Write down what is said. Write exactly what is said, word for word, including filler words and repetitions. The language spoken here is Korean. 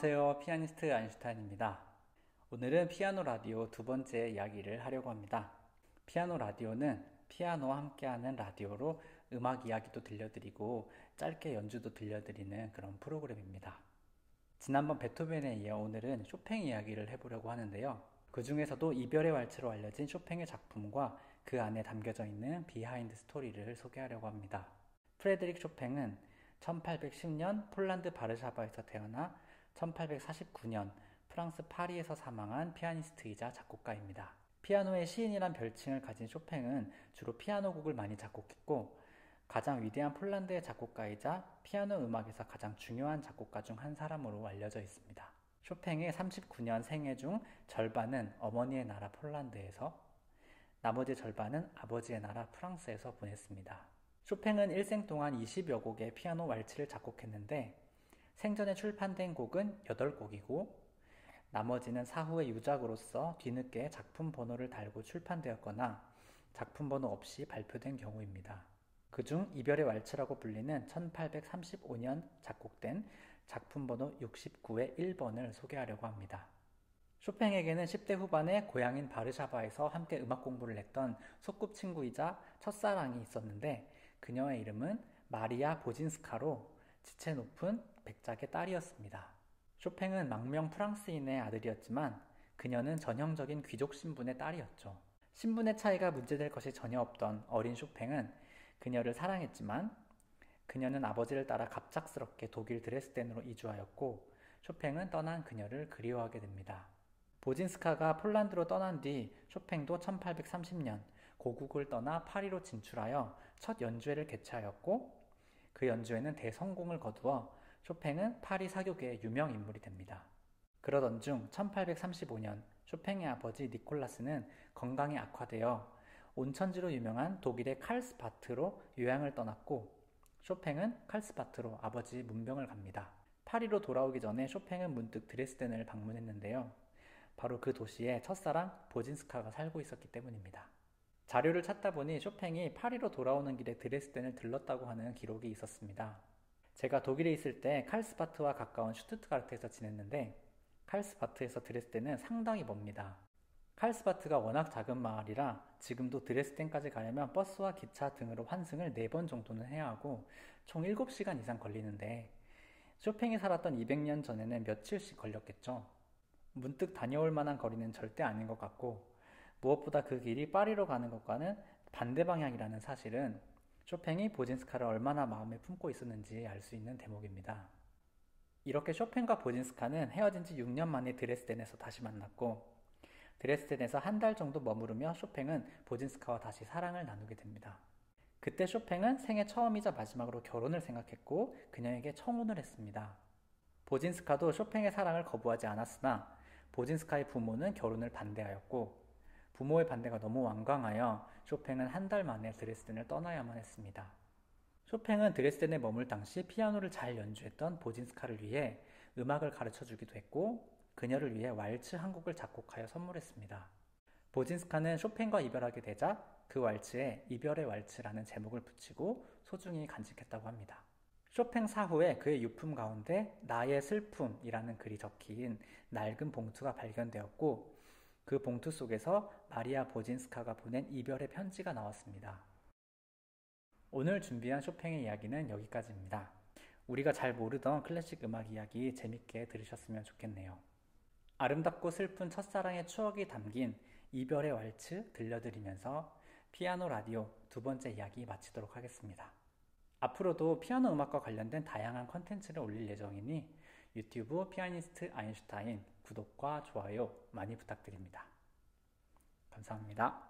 안녕하세요. 피아니스트 아인슈타인입니다. 오늘은 피아노 라디오 두 번째 이야기를 하려고 합니다. 피아노 라디오는 피아노와 함께하는 라디오로 음악 이야기도 들려드리고 짧게 연주도 들려드리는 그런 프로그램입니다. 지난번 베토벤에 이어 오늘은 쇼팽 이야기를 해보려고 하는데요. 그 중에서도 이별의 왈츠로 알려진 쇼팽의 작품과 그 안에 담겨져 있는 비하인드 스토리를 소개하려고 합니다. 프레드릭 쇼팽은 천팔백십 년 폴란드 바르샤바에서 태어나 천팔백사십구 년 프랑스 파리에서 사망한 피아니스트이자 작곡가입니다. 피아노의 시인이란 별칭을 가진 쇼팽은 주로 피아노 곡을 많이 작곡했고 가장 위대한 폴란드의 작곡가이자 피아노 음악에서 가장 중요한 작곡가 중 한 사람으로 알려져 있습니다. 쇼팽의 삼십구 년 생애 중 절반은 어머니의 나라 폴란드에서, 나머지 절반은 아버지의 나라 프랑스에서 보냈습니다. 쇼팽은 일생 동안 이십여 곡의 피아노 왈츠를 작곡했는데 생전에 출판된 곡은 여덟 곡이고 나머지는 사후의 유작으로서 뒤늦게 작품 번호를 달고 출판되었거나 작품 번호 없이 발표된 경우입니다. 그중 이별의 왈츠라고 불리는 천팔백삼십오 년 작곡된 작품 번호 육십구의 일 번을 소개하려고 합니다. 쇼팽에게는 십 대 후반에 고향인 바르샤바에서 함께 음악 공부를 했던 소꿉친구이자 첫사랑이 있었는데 그녀의 이름은 마리아 보진스카로 지체 높은 백작의 딸이었습니다. 쇼팽은 망명 프랑스인의 아들이었지만 그녀는 전형적인 귀족 신분의 딸이었죠. 신분의 차이가 문제될 것이 전혀 없던 어린 쇼팽은 그녀를 사랑했지만 그녀는 아버지를 따라 갑작스럽게 독일 드레스덴으로 이주하였고 쇼팽은 떠난 그녀를 그리워하게 됩니다. 보진스카가 폴란드로 떠난 뒤 쇼팽도 천팔백삼십 년 고국을 떠나 파리로 진출하여 첫 연주회를 개최하였고 그 연주회는 대성공을 거두어 쇼팽은 파리 사교계의 유명 인물이 됩니다. 그러던 중 천팔백삼십오 년 쇼팽의 아버지 니콜라스는 건강이 악화되어 온천지로 유명한 독일의 칼스바트로 요양을 떠났고 쇼팽은 칼스바트로 아버지 문병을 갑니다. 파리로 돌아오기 전에 쇼팽은 문득 드레스덴을 방문했는데요. 바로 그 도시에 첫사랑 보진스카가 살고 있었기 때문입니다. 자료를 찾다 보니 쇼팽이 파리로 돌아오는 길에 드레스덴을 들렀다고 하는 기록이 있었습니다. 제가 독일에 있을 때 칼스바트와 가까운 슈투트가르트에서 지냈는데 칼스바트에서 드레스덴은 상당히 멉니다. 칼스바트가 워낙 작은 마을이라 지금도 드레스덴까지 가려면 버스와 기차 등으로 환승을 네 번 정도는 해야 하고 총 일곱 시간 이상 걸리는데 쇼팽이 살았던 이백 년 전에는 며칠씩 걸렸겠죠. 문득 다녀올 만한 거리는 절대 아닌 것 같고 무엇보다 그 길이 파리로 가는 것과는 반대 방향이라는 사실은 쇼팽이 보진스카를 얼마나 마음에 품고 있었는지 알 수 있는 대목입니다. 이렇게 쇼팽과 보진스카는 헤어진 지 육 년 만에 드레스덴에서 다시 만났고 드레스덴에서 한 달 정도 머무르며 쇼팽은 보진스카와 다시 사랑을 나누게 됩니다. 그때 쇼팽은 생애 처음이자 마지막으로 결혼을 생각했고 그녀에게 청혼을 했습니다. 보진스카도 쇼팽의 사랑을 거부하지 않았으나 보진스카의 부모는 결혼을 반대하였고 부모의 반대가 너무 완강하여 쇼팽은 한 달 만에 드레스덴을 떠나야만 했습니다. 쇼팽은 드레스덴에 머물 당시 피아노를 잘 연주했던 보진스카를 위해 음악을 가르쳐주기도 했고 그녀를 위해 왈츠 한 곡을 작곡하여 선물했습니다. 보진스카는 쇼팽과 이별하게 되자 그 왈츠에 이별의 왈츠라는 제목을 붙이고 소중히 간직했다고 합니다. 쇼팽 사후에 그의 유품 가운데 나의 슬픔이라는 글이 적힌 낡은 봉투가 발견되었고 그 봉투 속에서 마리아 보진스카가 보낸 이별의 편지가 나왔습니다. 오늘 준비한 쇼팽의 이야기는 여기까지입니다. 우리가 잘 모르던 클래식 음악 이야기 재밌게 들으셨으면 좋겠네요. 아름답고 슬픈 첫사랑의 추억이 담긴 이별의 왈츠 들려드리면서 피아노 라디오 두 번째 이야기 마치도록 하겠습니다. 앞으로도 피아노 음악과 관련된 다양한 컨텐츠를 올릴 예정이니 유튜브 피아니스트 아인슈타인 구독과 좋아요 많이 부탁드립니다. 감사합니다.